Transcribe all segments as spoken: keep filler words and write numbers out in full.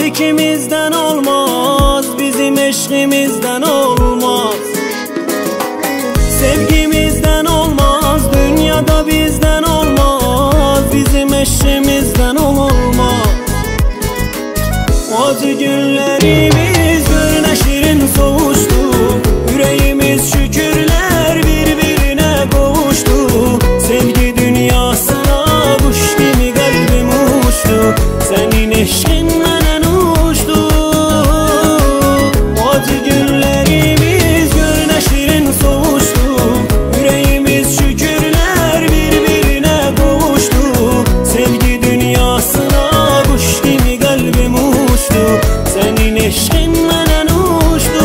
ikimizden olmaz, bizim eşkimizden olmaz. Sevgimizden olmaz, dünyada bizden olmaz, bizim eşimizden olmaz. Acı günlerimiz böyle şirin soğuştu, yüreğimiz şükürler birbirine kavuştu. Sevgi dünyasına kuş gibi kalbim uçtu, senin eşkinle uçtu. Acı günlerimiz böyle şirin soğuştu, yüreğimiz şükürler birbirine kavuştu. Sevgi dünyasına kuş gibi kalbim uçtu, senin eşkinle uçtu.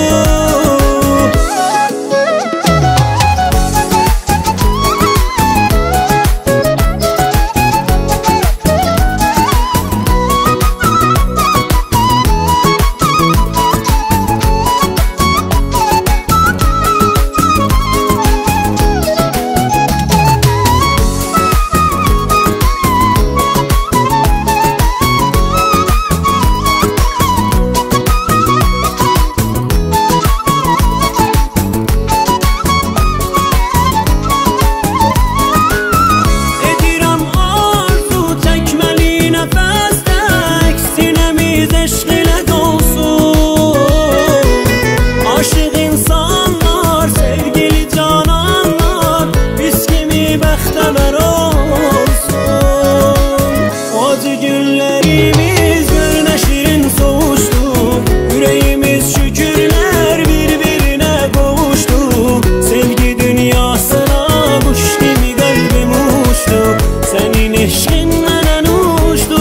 Günlerimiz böyle şirin soğuştu, yüreğimiz şükürler birbirine kavuştu. Sevgi dünyasına kuş gibi kalbim uçtu, senin eşkinle uçtu.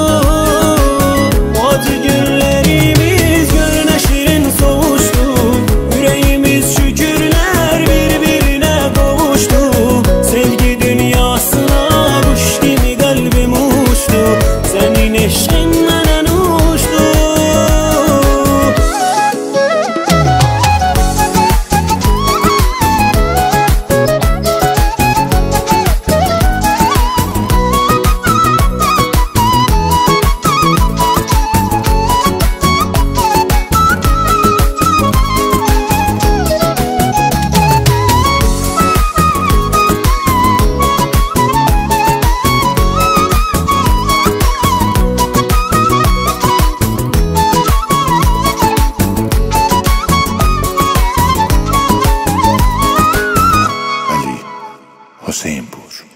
Acı günlerimiz böyle şirin soğuştu, yüreğimiz şükürler birbirine kavuştu. Sevgi dünyasına kuş gibi kalbim uçtu, senin eşkinle uçtu. Hüseyin Pur.